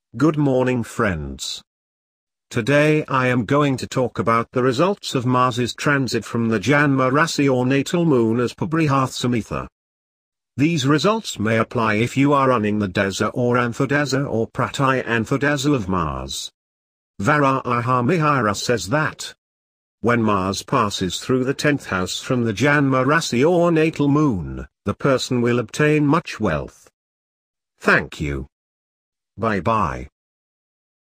Good morning friends. Today I am going to talk about the results of Mars's transit from the Janma Rasi or natal moon as per Brihat Samhita. These results may apply if you are running the Dasa or Anthodasa or Pratyay Anthodasa of Mars. Varahamihara says that when Mars passes through the 10th house from the Janma Rasi or natal moon, the person will obtain much wealth. Thank you. Bye bye.